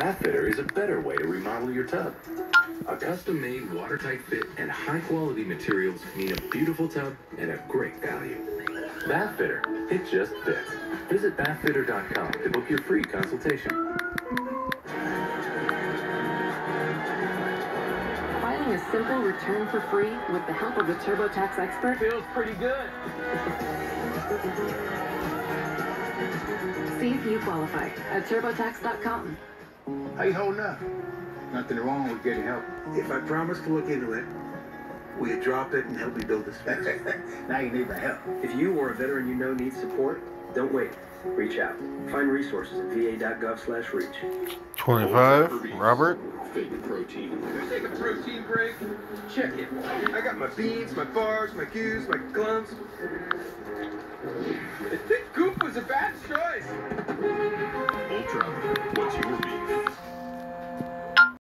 Bathfitter is a better way to remodel your tub. A custom-made watertight fit and high-quality materials mean a beautiful tub and a great value. Bathfitter, it just fits. Visit bathfitter.com to book your free consultation. Filing a simple return for free with the help of a TurboTax expert Feels pretty good. See if you qualify at TurboTax.com. How you holding up? Nothing wrong with getting help. If I promise to look into it, will you drop it and help me build this fence? Now you need my help. If you or a veteran you know needs support, don't wait. Reach out. Find resources at va.gov/reach. 25, Robert. Favorite protein. Can we take a protein break? Check it. I got my beans, my bars, my goos, my glums. I think goop was a bad choice. Ultra. What's your